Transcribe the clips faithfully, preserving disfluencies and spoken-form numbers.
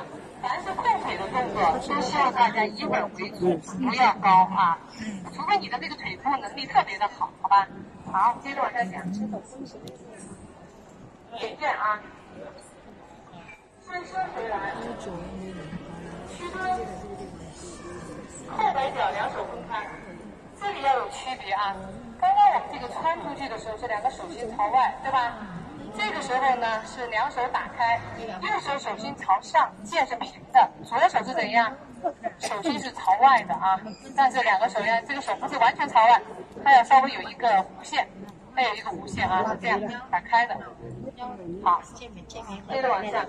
凡是控腿的动作，都希望大家以稳为主，不要高啊。除非你的这个腿部能力特别的好，好吧？好，接着往下讲。腿健啊，翻身回来，屈蹲，后摆脚两手分开，这里要有区别啊。刚刚我们这个穿出去的时候是两个手心朝外，对吧？这个时候呢是两手打开，右手手心朝上，剑是平的，左手是怎样？手心是朝外的啊。但是两个手呀，这个手不是完全朝外，它要稍微有一个弧线，它有一个弧线啊，是这样打开的。好，接着往下。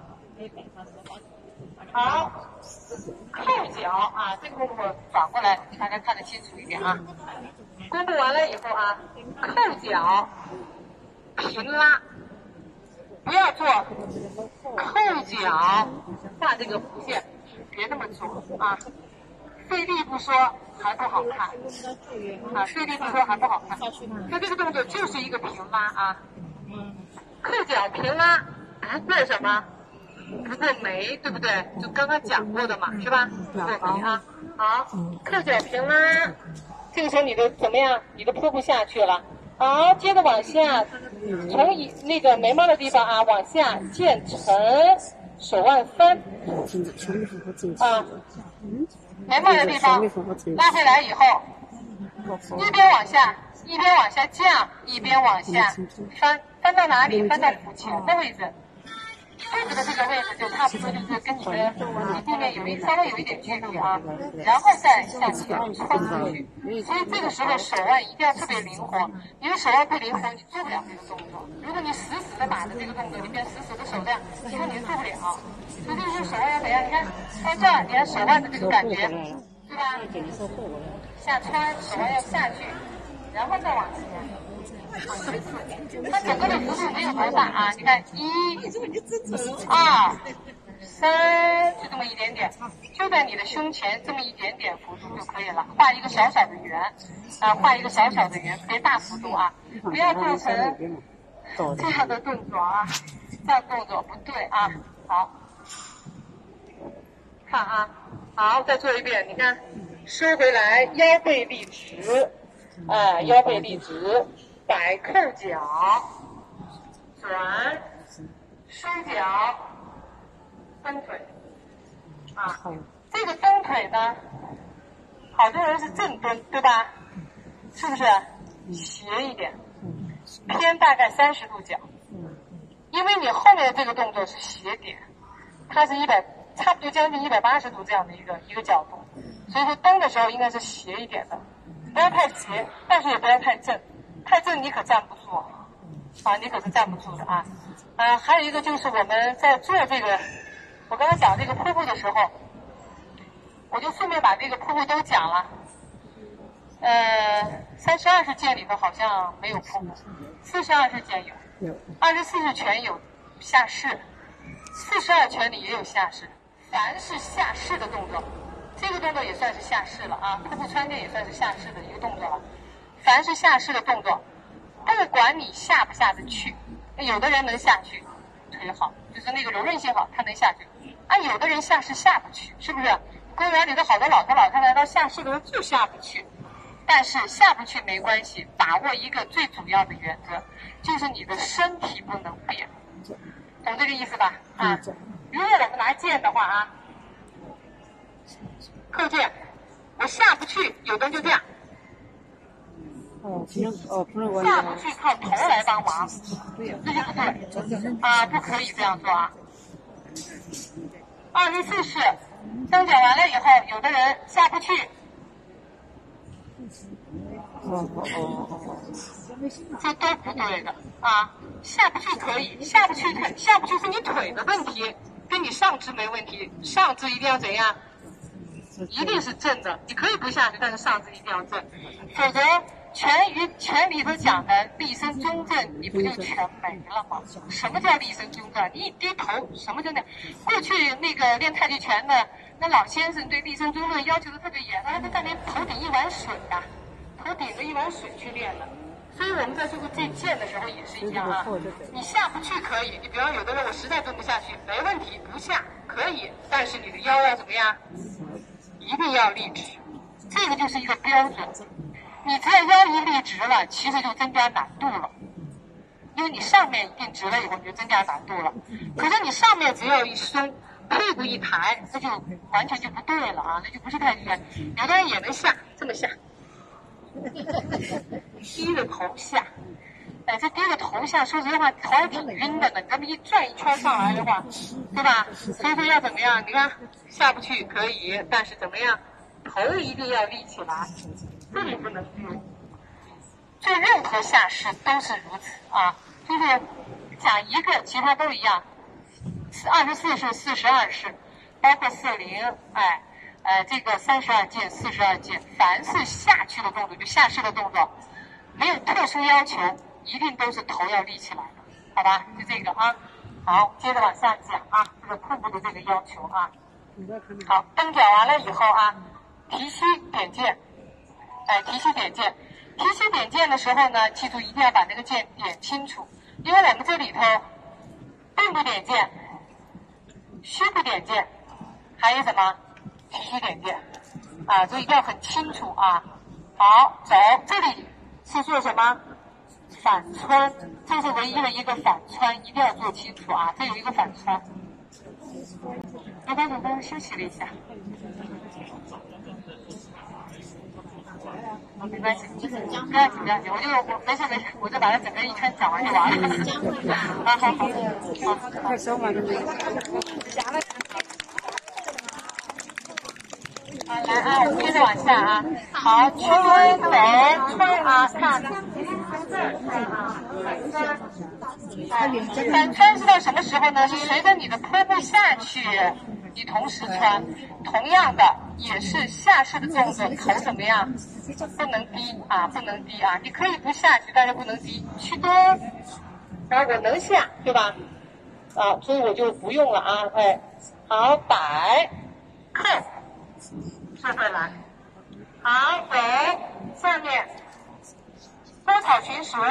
好，扣脚啊，这个动作转过来，大家看得清楚一点啊。公布完了以后啊，扣脚平拉。不要做扣脚画这个弧线，别那么做啊！费力不说还不好看啊，费力不说还不好看。那这个动作就是一个平拉啊，扣脚平拉不过什么？不过眉，对不对？就刚刚讲过的嘛，是吧？不过眉啊，好，扣脚平拉，这个时候你的怎么样？你的瀑布下去了。好，接着往下，从以那个眉毛的地方啊往下渐沉，手腕翻啊，眉毛的地方拉回来以后，一边往下，一边往下降，一边往下翻，翻到哪里？翻到腹前的位置。肚子的这个位置就差不多就是跟你的离地面有一稍微有一点距离啊，然后再向前穿出去。所以这个时候手腕一定要特别灵活，因为手腕不灵活，你做不了这个动作。如果你死死的把着这个动作，你变死死的手这样，以后你做不了。所以这个时候手腕要怎样？你看到这儿，你看手腕的这个感觉，对吧？下穿，手腕要下去，然后再往前。它整个的幅度没有多大啊，你看一、二、三，就这么一点点，就在你的胸前这么一点点幅度就可以了。画一个小小的圆，啊，画一个小小的圆，别大幅度啊，不要做成这样的动作啊，这样动作不对啊。好，看啊，好，再做一遍，你看，收回来，腰背立直，啊，腰背立直。摆扣脚，转，收脚，蹬腿，啊，这个蹬腿呢，好多人是正蹬，对吧？是不是？斜一点，偏大概三十度角，因为你后面的这个动作是斜点，它是一百，差不多将近一百八十度这样的一个一个角度，所以说蹬的时候应该是斜一点的，不要太斜，但是也不要太正。太正你可站不住啊，你可是站不住的啊！啊，还有一个就是我们在做这个，我刚刚讲这个瀑布的时候，我就顺便把这个瀑布都讲了。呃，三十二式剑里头好像没有瀑布，四十二式剑有，二十四式拳有下式，四十二拳里也有下式。凡是下式的动作，这个动作也算是下式了啊，瀑布穿剑也算是下式的一个动作了。凡是下式的动作，不管你下不下得去，有的人能下去，腿好，就是那个柔韧性好，他能下去。啊，有的人下式下不去，是不是？公园里的好多老头老太太到下式的时候就下不去，但是下不去没关系，把握一个最主要的原则，就是你的身体不能变，懂这个意思吧？啊，如果我们拿剑的话啊，扣剑，我下不去，有的人就这样。 哦，不能哦，不能我下不去靠头来帮忙，这就不对啊，不可以这样做啊。二十四式蹬脚完了以后，有的人下不去， 哦哦哦哦， 这都不对的啊。下不去可以，下不去腿，下不去是你腿的问题，跟你上肢没问题，上肢一定要怎样？一定是正的，你可以不下去，但是上肢一定要正，否则。拳于拳里头讲的立身中正，你不就全没了吗？什么叫立身中正？你一低头，什么叫那？过去那个练太极拳的那老先生对立身中正要求的特别严，他在连头顶一碗水啊，头顶着一碗水去练的。所以我们在这个这剑的时候也是一样啊，你下不去可以，你比方有的人我实在蹲不下去，没问题，不下可以。 可以，但是你的腰要怎么样？一定要立直，这个就是一个标准。你只要腰一立直了，其实就增加难度了，因为你上面一定直了以后，你就增加难度了。可是你上面只要一松，屁股一抬，这就完全就不对了啊，那就不是太厉害。有的人也能下，这么下，低着头下。哎，这低着头下，说实话，头还挺晕的呢。你这么一转一圈上来的话，对吧？所以说要怎么样？你看下不去可以，但是怎么样？头一定要立起来，这里不能丢。做任何下式都是如此啊，就是讲一个，其他都一样。二十四式、四十二式，包括四零，哎，呃，这个三十二件、四十二件，凡是下去的动作，就下式的动作，没有特殊要求。一定都是头要立起来的，好吧？就这个啊。好，接着往下讲啊，这个瀑布的这个要求啊。好，蹬脚完了以后啊，提膝点剑，哎，提膝点剑，提膝点剑的时候呢，记住一定要把那个剑点清楚，因为我们这里头并不点剑，虚不点剑，还有什么提膝点剑啊，所以一定要很清楚啊。好，走，这里是做什么？反穿，这是唯一的一个反穿，一定要做清楚啊！这有一个反穿。刚才刚刚休息了一下，哦，没关系，不要紧不要紧，我就我没事没事，我就把它整个一圈讲完就完了。啊，好好好， 快手嘛，对不对？ 好，来啊，我们接着往下啊。好，屈推走推啊，看。反穿是到什么时候呢？是随着你的瀑布下去，你同时穿。同样的，也是下式的动作，头怎么样？不能低啊，不能低啊！你可以不下去，但是不能低。屈蹲，然后我能下，对吧？啊，所以我就不用了啊。哎，好，摆，扣。顺回来，好，走，下面多草寻蛇，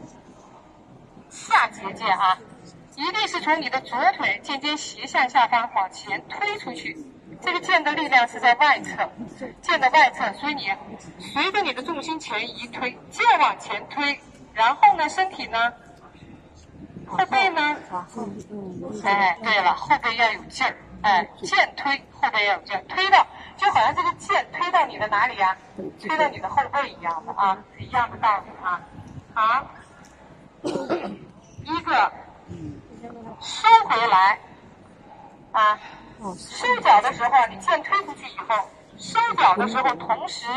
下截剑啊，一定是从你的左腿渐渐斜向下方往前推出去，这个剑的力量是在外侧，剑的外侧，所以你随着你的重心前移推，剑往前推，然后呢，身体呢，后背呢，哎，对了，后背要有劲儿，哎，剑推后背要有劲儿，推到。就好像这个剑推到你的哪里呀、啊？推到你的后背一样的啊，是一样的道理啊。好，一个收回来啊，收脚的时候，你剑推出去以后，收脚的时候，同时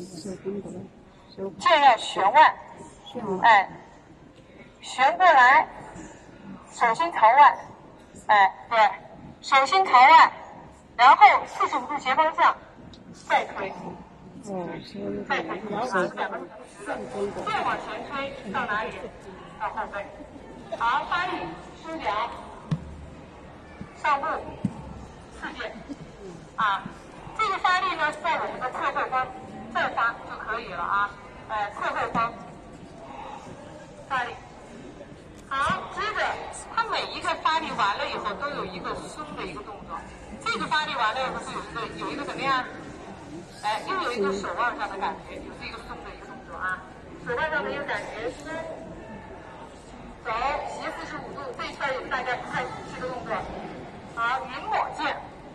剑要旋外，哎，旋过来，手心朝外，哎，对，手心朝外。然后四十五度斜方向，再推，再推，然后两个是同时的，再往前推到哪里？到后背。好，发力，收脚，上步，四件。啊，这个发力呢，在我们的侧后方再发就可以了啊。呃，侧后方发力。好，接着它每一个发力完了以后，都有一个松的一个动作。这个发力完了以后是有一个有一个怎么样？哎，又有一个手腕上的感觉，也是一个松的一个动作啊。手腕上的一个感觉，松，走，斜四十五度，这一圈有大家不太熟悉的动作。好，云抹剑，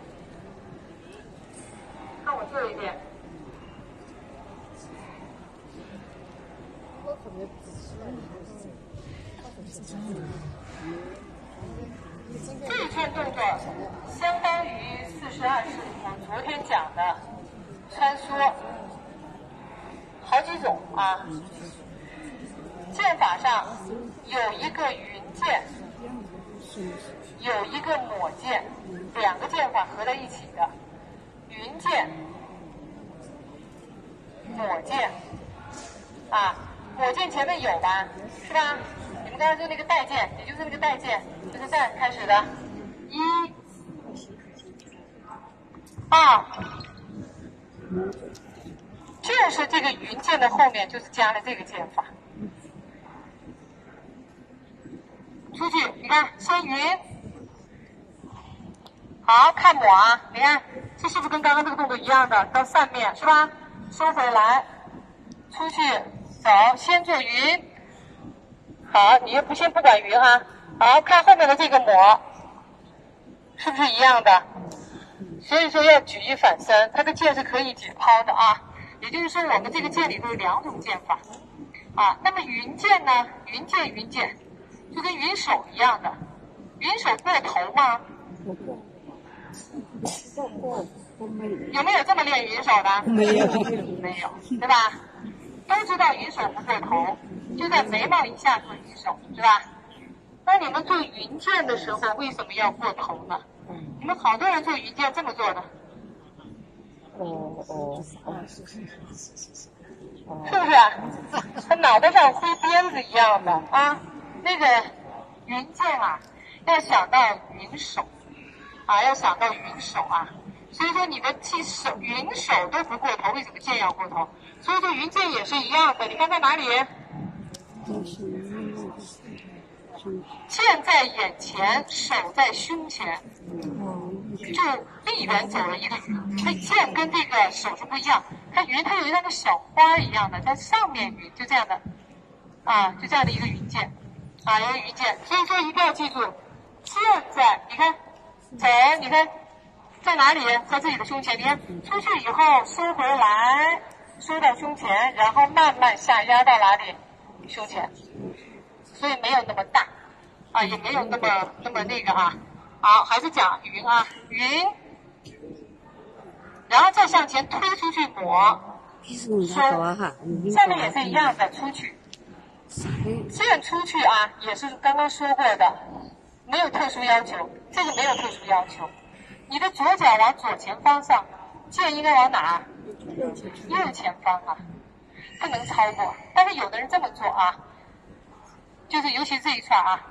看我做一遍。这一圈动作相当于四十二式我们昨天讲的穿梭，好几种啊。剑法上有一个云剑，有一个抹剑，两个剑法合在一起的。云剑、抹剑啊，抹剑前面有吧，是吧？你们刚才就那个带剑，也就是那个带剑，就是这样开始的。一、二，就是这个云剑的后面就是加了这个剑法。出去，你看，先云， 好，看抹啊，你看这是不是跟刚刚这个动作一样的？到上面是吧？收回来，出去走，先做匀。好，你不先不管匀啊。好，看后面的这个抹，是不是一样的？所以说要举一反三，它的剑是可以解抛的啊。也就是说，我们这个剑里头有两种剑法啊。那么云剑呢？云剑云剑就跟云手一样的，云手过头吗？有没有这么练云手的？ 没有， 没有，对吧？都知道云手不过头，就在眉毛以下做云手，是吧？那你们做云剑的时候为什么要过头呢？你们好多人做云剑这么做的。 哦哦哦， 是不是啊？他脑袋上灰鞭子一样的啊。那个云剑啊，要想到云手啊，要想到云手啊。所以说你的气手云手都不过头，为什么剑要过头？所以说云剑也是一样的。你看在哪里？剑在眼前，手在胸前，就立圆走了一个云。它剑跟这个手是不一样，它云它有一个小花一样的，在上面云，就这样的啊，就这样的一个云剑啊，一个云剑。所以说一定要记住，剑在你看走，你看在哪里？在自己的胸前。你看出去以后收回来，收到胸前，然后慢慢下压到哪里？胸前。所以没有那么大啊，也没有那么那么那个啊。好，还是讲云啊，云，然后再向前推出去抹，收，下面也是一样的，出去，剑出去啊，也是刚刚说过的，没有特殊要求，这个没有特殊要求。你的左脚往左前方上，剑应该往哪？右前方啊，不能超过。但是有的人这么做啊。就是尤其这一串啊，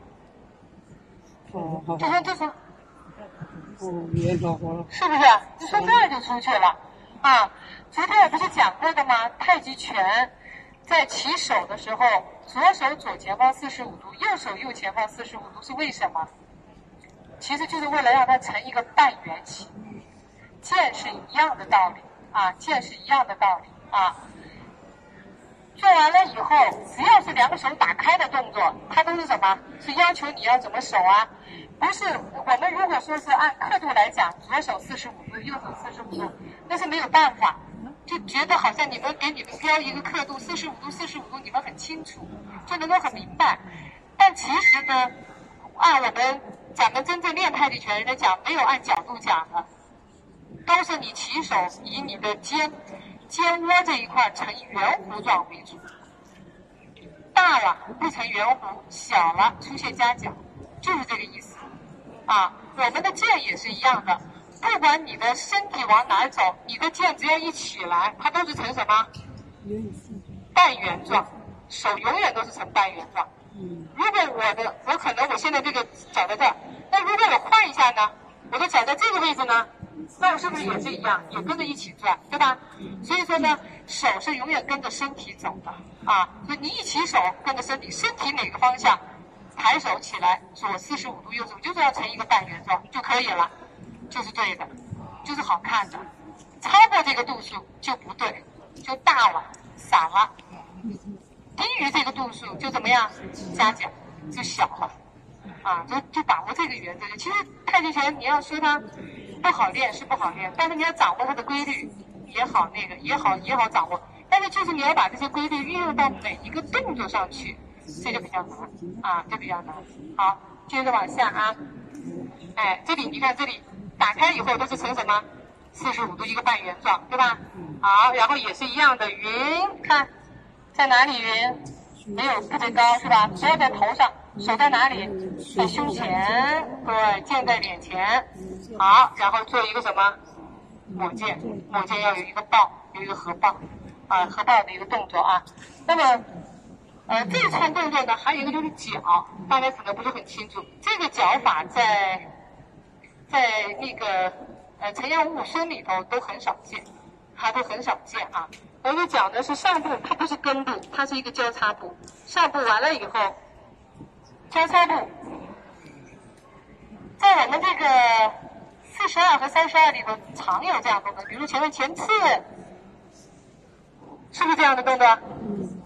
哦， 就说这是， 哦，别着火了， 是不是？就说这儿就出去了啊。昨天我不是讲过的吗？太极拳在起手的时候，左手左前方四十五度，右手右前方四十五度，是为什么？其实就是为了让它成一个半圆形。剑是一样的道理啊，剑是一样的道理啊。做完了以后，只要是两个手打开的动作，它都是什么？是要求你要怎么手啊？不是我们如果说是按刻度来讲，左手四十五度，右手四十五度，那是没有办法，就觉得好像你们给你们标一个刻度四十五度，四十五度，你们很清楚，就能够很明白。但其实呢，按我们咱们真正练太极拳人的讲，没有按角度讲的，都是你起手以你的肩。肩窝这一块呈圆弧状为主，大了不成圆弧，小了出现夹角，就是这个意思啊。我们的剑也是一样的，不管你的身体往哪走，你的剑只要一起来，它都是成什么？半圆状，手永远都是成半圆状。如果我的我可能我现在这个脚在这儿，那如果我换一下呢？我的脚在这个位置呢？那我是不是也是一样，也跟着一起转，对吧？所以说呢，手是永远跟着身体走的啊。所以你一起手跟着身体，身体哪个方向，抬手起来，左四十五度，右十五，就是要成一个半圆状就可以了，就是对的，就是好看的。超过这个度数就不对，就大了，散了；低于这个度数就怎么样，夹角就小了。啊，就就把握这个原则。其实太极拳你要说它不好练是不好练，但是你要掌握它的规律也好那个也好也好掌握。但是就是你要把这些规律运用到每一个动作上去，这就比较难啊，就比较难。好，接着往下啊，哎，这里你看这里打开以后都是成什么？四十五度一个半圆状，对吧？好，然后也是一样的匀，看在哪里匀？没有特别高是吧？只要在头上。手在哪里？在胸前，对，剑在脸前。好，然后做一个什么？抹剑，抹剑要有一个抱，有一个合抱，啊，合抱的一个动作啊。那么，呃，这一串动作呢，还有一个就是脚，大家可能不是很清楚。这个脚法在，在那个呃陈阳五武孙里头都很少见，它都很少见啊。我就讲的是上步，它不是跟步，它是一个交叉步。上步完了以后。交叉步，在我们这个十二和三十二里头常有这样的动作，比如前面前刺，是不是这样的动作？ 嗯，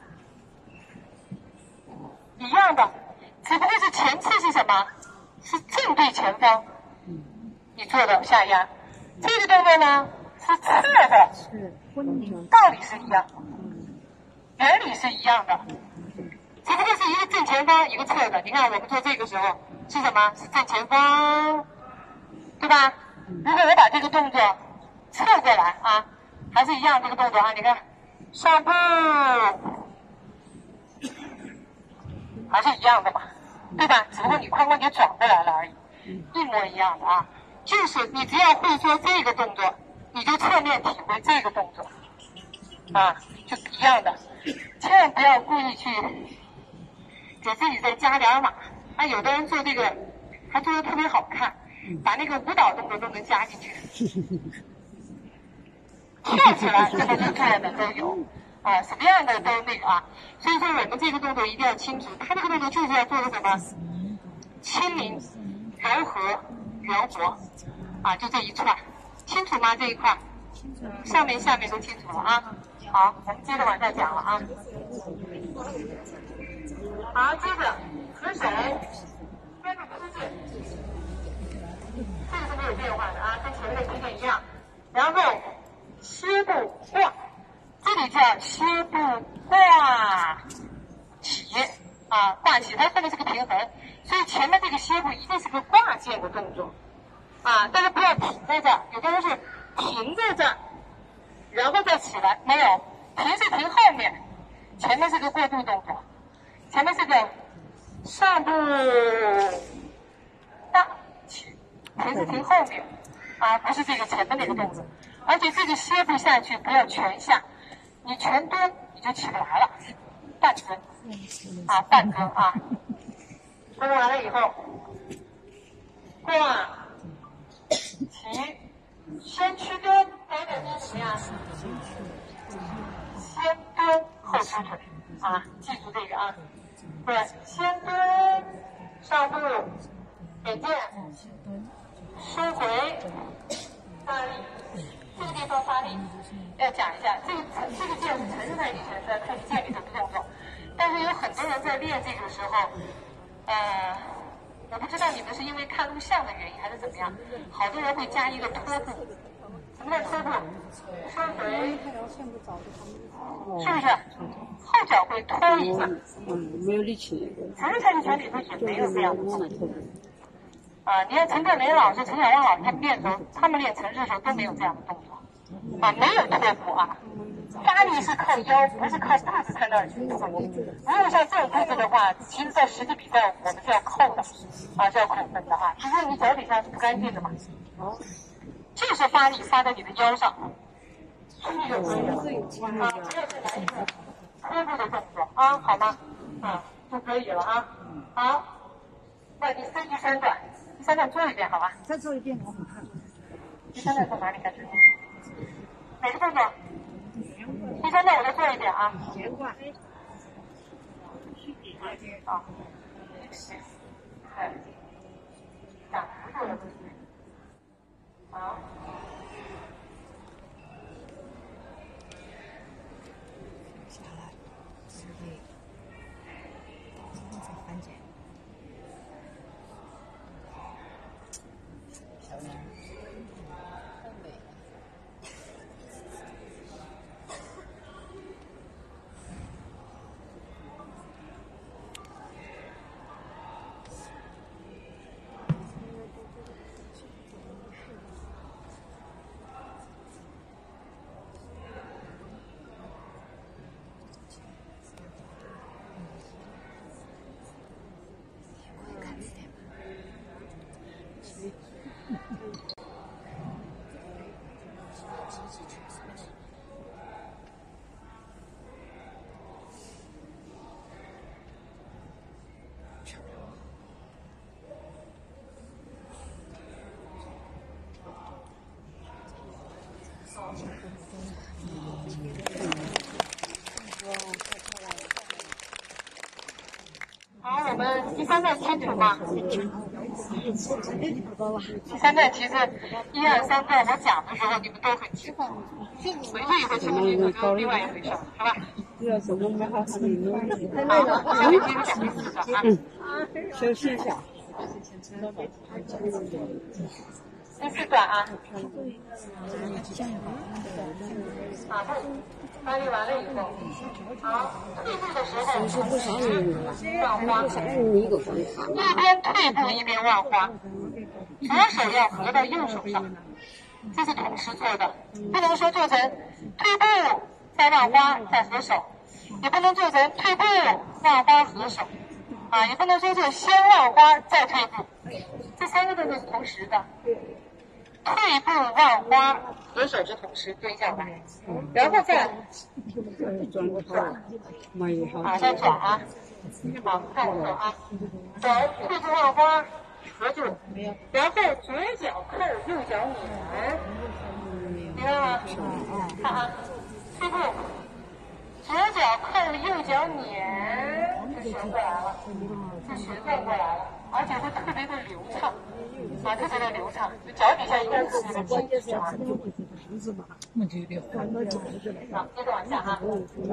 一样的，只不过是前刺是什么？是正对前方，你做的下压。这个动作呢是侧的， 是婚礼， 道理是一样，原理是一样的，只不过是一个正前方，一个侧的。你看我们做这个时候是什么？是正前方，对吧？如果我把这个动作侧过来啊，还是一样这个动作啊。你看上步还是一样的嘛，对吧？只不过你髋关节转过来了而已，一模一样的啊。就是你只要会做这个动作，你就侧面体会这个动作啊，就一样的。千万不要故意去给自己再加点码。啊，有的人做这个还做的特别好看，把那个舞蹈动作都能加进去，跳起来这么就做的都有啊，什么样的都那个啊。所以说我们这个动作一定要清楚，他这个动作就是要做的什么？轻灵、柔和、圆活啊，就这一串，清楚吗？这一块，上面下面都清楚了啊。好，我们接着往下讲了啊。好，接着合手，跟着推荐，这个是没有变化的啊，跟前面的推荐一样。然后膝部挂，这里叫膝部挂起啊，挂起，它后面是个平衡，所以前面这个膝部一定是个挂件的动作啊，但是不要停在这儿。有的人是停在这儿，然后再起来，没有，停是停后面，前面是个过渡动作，前面是个上步大起，停是停后面啊，不是这个前面那个动作。而且这个膝部下去不要全下，你全蹲你就起不来了，半蹲啊，半蹲啊，蹲完了以后挂起，先屈蹲，改改练习啊，先蹲后屈腿啊，记住这个啊，对，先蹲上步，点剑，收回，发力。这个地方发力，要讲一下，这个这个剑是陈胜太以前在太极剑里头的动作，但是有很多人在练这个时候，呃，我不知道你们是因为看录像的原因还是怎么样，好多人会加一个拖步。什么叫拖步？收回，是不是？后脚会拖一下。 嗯，没有力气。 陈胜太极拳里头也没有这样的动作。啊，你看陈振雷老师、陈小亮老师他们练的时候，他们练城市的时候都没有这样的动作，啊，没有拖步啊，发力是靠腰，不是靠肚子在那儿去做。如果像这种动作的话，其实在实际比赛我们是要扣的，啊，是要扣分的哈，因为你脚底下是不干净的嘛，就是发力发在你的腰上，出去就可以了，啊，不要去来一个拖步的动作啊，好吗？啊，就可以了啊，好，那第三第三段。第三段做一遍好吧？ 再做一遍，我很怕。 第三段从哪里开始？哪个动作？第三段我再做一遍啊。 斜挂。 啊。行。哎。打不住了。好。 下来。是的。再翻解。漂亮。太美了。好，我们第三段清楚吗？ 第三段其实一二三段我讲的时候你们都很清楚，回去以后清不清楚就是另外一回事，好吧？好，下面继续讲第四段啊。 休息一下。 第四段啊。啊，翻译完了以后，好，退步的时候忘花，一边退步一边忘花，左手要合到右手上，这是同时做的，不能说做成退步再忘花再合手，也不能做成退步忘花合手，啊，也不能说是先忘花再退步，这三个动作是同时的。退步忘花，合手是同时蹲下来，然后再转，啊，再转啊，好，看我啊，走，退步忘花，合住，然后左脚扣，右脚撵，明白吗？看啊，退步，左脚扣，右脚撵，就学过来了，就学转过来了，而且会特别的流畅。啊，特别的流畅，就脚底下一个特别的关键啊。 那就有点慌。 好，接着往下啊。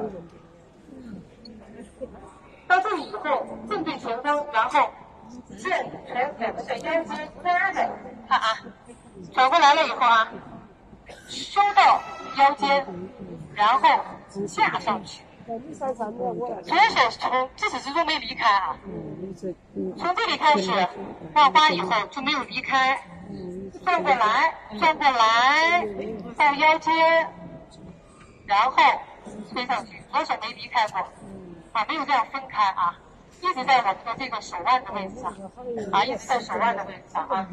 到这里以后，正对前方，然后正从两个的腰间拉着，看啊，转过来了以后啊，收到腰间，然后架上去。左手从自始至终没离开啊，从这里开始忘花以后就没有离开，转过来，转过来到腰间，然后推上去，左手没离开过啊，没有这样分开啊，一直在我们的这个手腕的位置上啊，一直在手腕的位置上啊。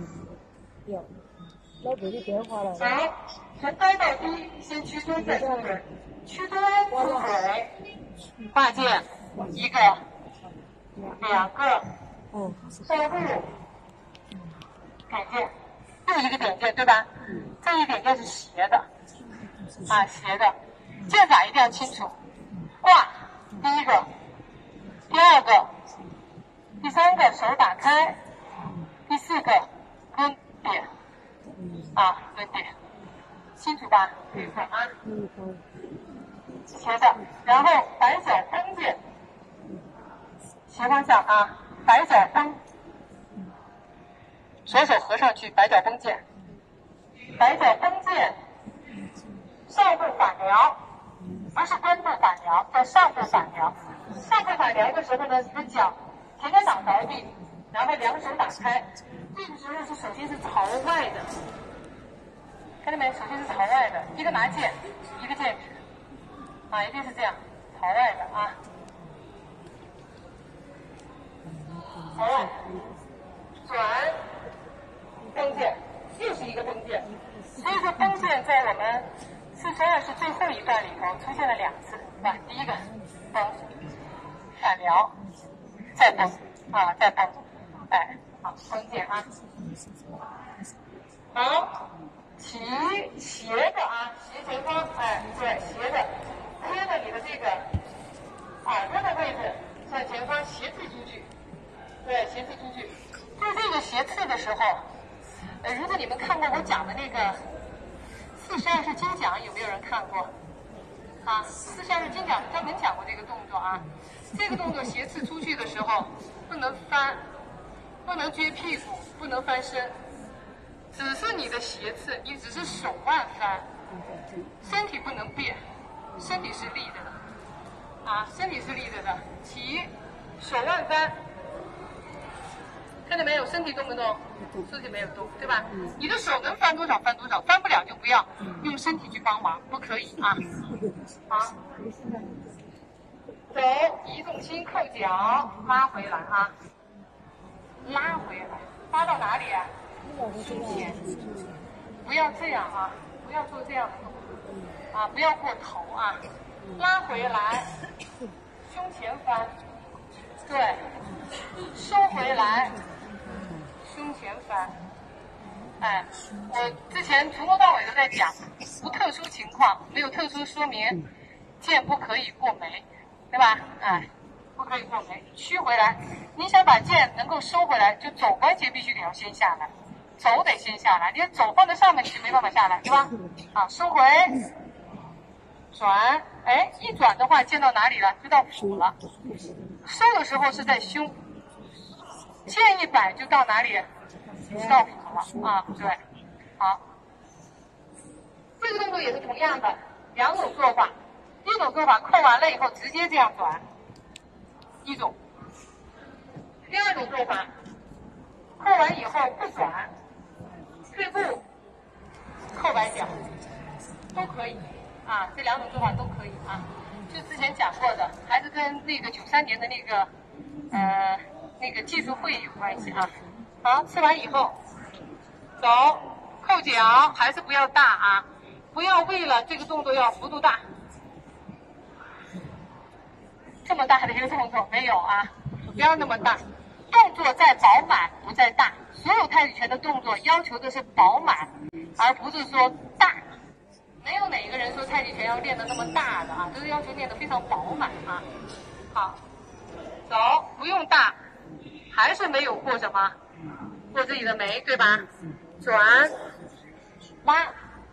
好，从高到低，先屈蹲再出腿。屈蹲出腿，跨剑一个、两个，后步点剑，又一个点剑，对吧？这一点剑是斜的，啊，斜的，剑法一定要清楚。挂，第一个，第二个，第三个手打开，第四个跟点，啊，跟点，清楚吧？可以看啊。斜的，然后摆脚蹬剑，斜方向啊，摆脚蹬，左手合上去，摆脚蹬剑，摆脚蹬剑，上步反撩，不是蹲步反撩，叫上步反撩。上步反撩的时候呢，你的脚前脚掌着地，然后两手打开，这个时候是首先是朝外的，看到没？首先是朝外的，一个拿剑，一个剑指。啊，一定是这样，朝外的啊，朝外，转，蹬剑，又是一个蹬剑。所以说蹬剑在我们四十二式最后一段里头出现了两次，是吧？第一个蹬，反撩，再蹬，啊，再蹬，哎，好，蹬剑啊。好，齐斜的啊，斜前方，哎，对，斜的。贴着你的这个耳朵的位置向前方斜刺出去，对，斜刺出去。做这个斜刺的时候，呃，如果你们看过我讲的那个四十二式精讲，有没有人看过？啊，四十二式精讲专门讲过这个动作啊。这个动作斜刺出去的时候，不能翻，不能撅屁股，不能翻身，只是你的斜刺，你只是手腕翻，身体不能变。身体是立着的，啊，身体是立着的，起，手腕翻，看到没有？身体动不动？身体没有动，对吧？你的手能翻多少翻多少，翻不了就不要用身体去帮忙，不可以啊。好，走，移重心，扣脚，拉回来啊，拉回来，拉到哪里啊？胸前，不要这样啊，不要做这样的动作。啊，不要过头啊，拉回来，胸前翻，对，收回来，胸前翻。哎，我之前从头到尾都在讲，无特殊情况，没有特殊说明，剑不可以过眉，对吧？哎， 不可以过眉，屈回来。你想把剑能够收回来，就肘关节必须得要先下来，肘得先下来。你肘放在上面，你就没办法下来，对吧？啊，收回，转，哎，一转的话，剑到哪里了？就到腹了。收的时候是在胸，剑一摆就到哪里？到腹了啊，对，好。这个动作也是同样的，两种做法。一种做法扣完了以后直接这样转，一种。第二种做法，扣完以后不转，退步，扣摆脚，都可以啊，这两种做法都可以啊。就之前讲过的，还是跟那个九三年的那个呃那个技术会议有关系啊。好，吃完以后，走，扣脚，还是不要大啊，不要为了这个动作要幅度大。这么大的一个动作没有啊，不要那么大，动作在饱满不在大。所有太极拳的动作要求的是饱满，而不是说大。没有哪个人说太极拳要练得那么大的啊，都是要求练得非常饱满啊。好，走，不用大，还是没有过什么，过自己的眉，对吧？转，拉，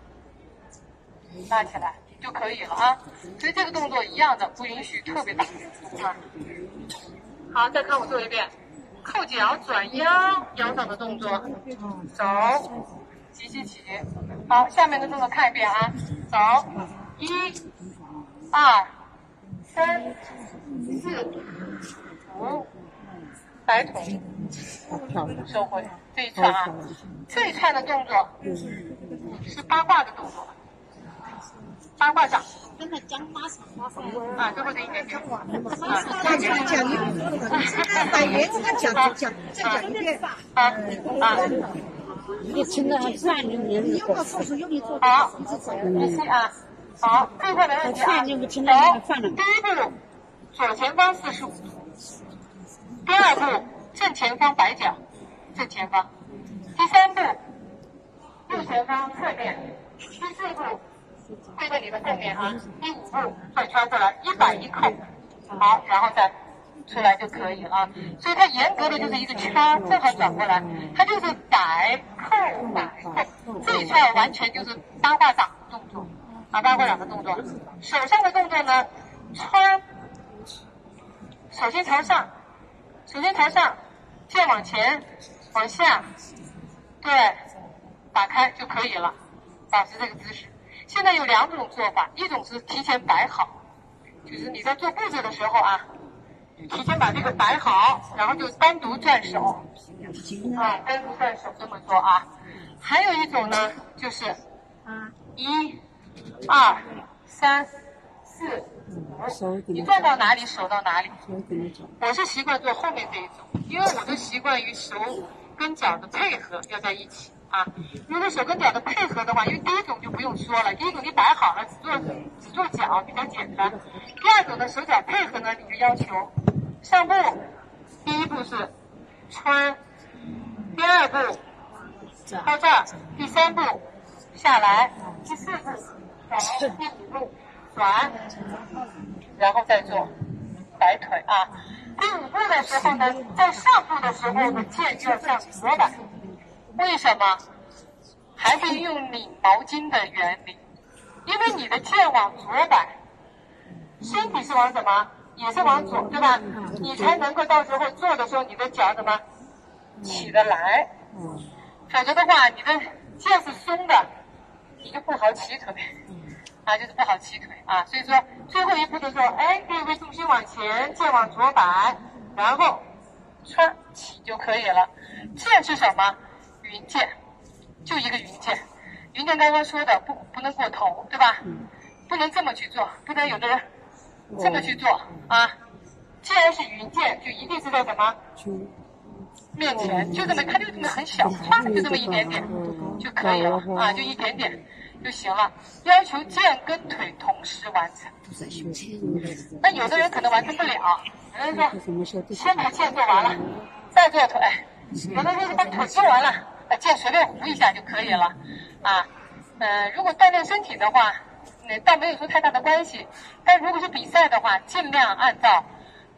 拉起来。就可以了啊，所以这个动作一样的，不允许特别大啊。好，再看我做一遍，扣脚转腰，腰上的动作，走，急起起。好，下面的动作看一遍啊，走，一、二、三、四、五，摆腿，收回。这一串啊，这一串的动作是八卦的动作。八卦掌， 跟他讲马上马上啊，最后这一点点啊， 他这个讲你，把原则讲就讲，再讲一遍啊啊， 你听着饭里面你有没有手术有没有做？ 好，第七啊，好，这块没问题啊。 饭你们听着那个饭了。 第一步，左前方四十五度；第二步，正前方摆脚，正前方；第三步，右前方侧面；第四步。对着你的后面啊，第五步转圈过来，一摆一扣，好，然后再出来就可以了。所以它严格的就是一个圈，正好转过来，它就是摆扣摆扣，这一串完全就是八卦掌的动作啊，八卦掌的动作。手上的动作呢，穿，手心朝上，手心朝上，剑往前，往下，对，打开就可以了，保持这个姿势。现在有两种做法，一种是提前摆好，就是你在做步子的时候啊，提前把这个摆好，然后就单独转手，啊，单独转手这么做啊。还有一种呢，就是一、二、三、四、五，你转到哪里手到哪里。我是习惯做后面这一种，因为我都习惯于手跟脚的配合要在一起。啊，如果手跟脚的配合的话，因为第一种就不用说了，第一种你摆好了，只做只做脚比较简单。第二种的手脚配合呢，你就要求上步，第一步是穿，第二步到这儿，第三步下来，第四步走，第五步转，然后再做摆腿啊。第五步的时候呢，在上步的时候呢，剑就要向左摆。为什么？还是用拧毛巾的原理，因为你的剑往左摆，身体是往什么？也是往左，对吧？你才能够到时候做的时候，你的脚怎么起得来？否则的话，你的剑是松的，你就不好起腿啊，就是不好起腿啊。所以说最后一步的时候，哎，这个重心往前，剑往左摆，然后穿起就可以了。剑是什么？云剑，就一个云剑。云剑刚刚说的不不能过头，对吧？不能这么去做，不能有的人这么去做啊。既然是云剑，就一定是在什么面前，就这么，它就这么很小，唰就这么一点点就可以了啊，就一点点就行了。要求剑跟腿同时完成。那有的人可能完成不了，有的人说先把剑做完了，再做腿。有的人就把腿做完了，把剑随便扶一下就可以了啊。呃，如果锻炼身体的话，呃，倒没有说太大的关系。但如果是比赛的话，尽量按照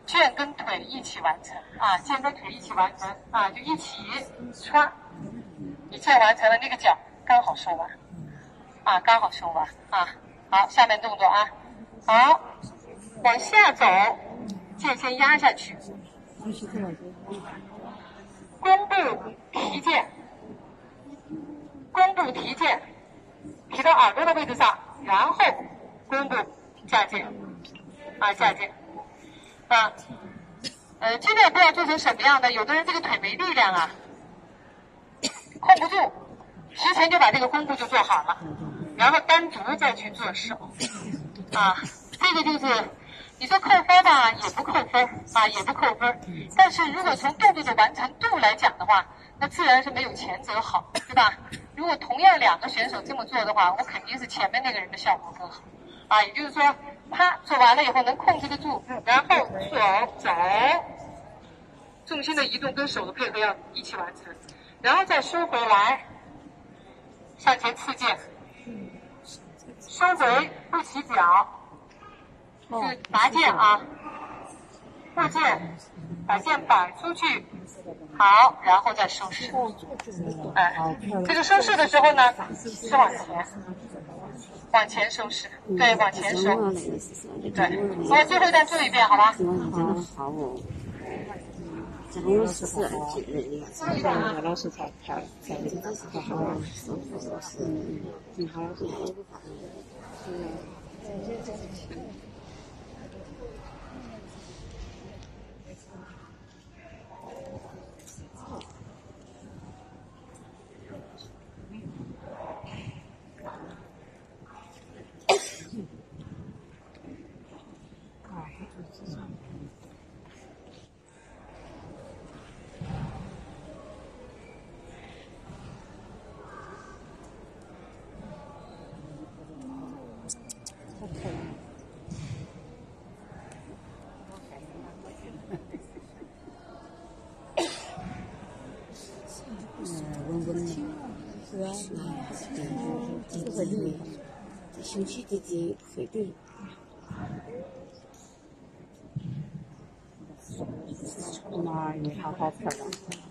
肩跟腿一起完成啊，肩跟腿一起完成啊，就一起穿，一切完成了，那个脚刚好收完啊，刚好收完啊。好，下面动作啊，好，往下走，剑先压下去，弓步提剑，弓步提剑，提到耳朵的位置上，然后弓步架剑啊，架剑啊，呃，这个也不知道做成什么样的，有的人这个腿没力量啊，控不住，之前就把这个弓步就做好了，然后单独再去做手啊，这个就是你说扣分吧，也不扣分啊，也不扣分。但是如果从动作的完成度来讲的话，那自然是没有前者好，对吧？如果同样两个选手这么做的话，我肯定是前面那个人的效果更好啊。也就是说，啪做完了以后能控制得住，然后手走，重心的移动跟手的配合要一起完成，然后再收回来，向前刺剑，收回不起脚。就拿剑啊，护剑，把剑摆出去，好，然后再收拾。哎，这个收拾的时候呢，是往前，往前收拾，对，往前收，对。我最后再做一遍，好吧？ 好哦。这个是是二级的，那老师才才才这个是好好，是是是，挺好的。稳稳的，是啊，这个力，这休息的这会对。那你好好漂亮。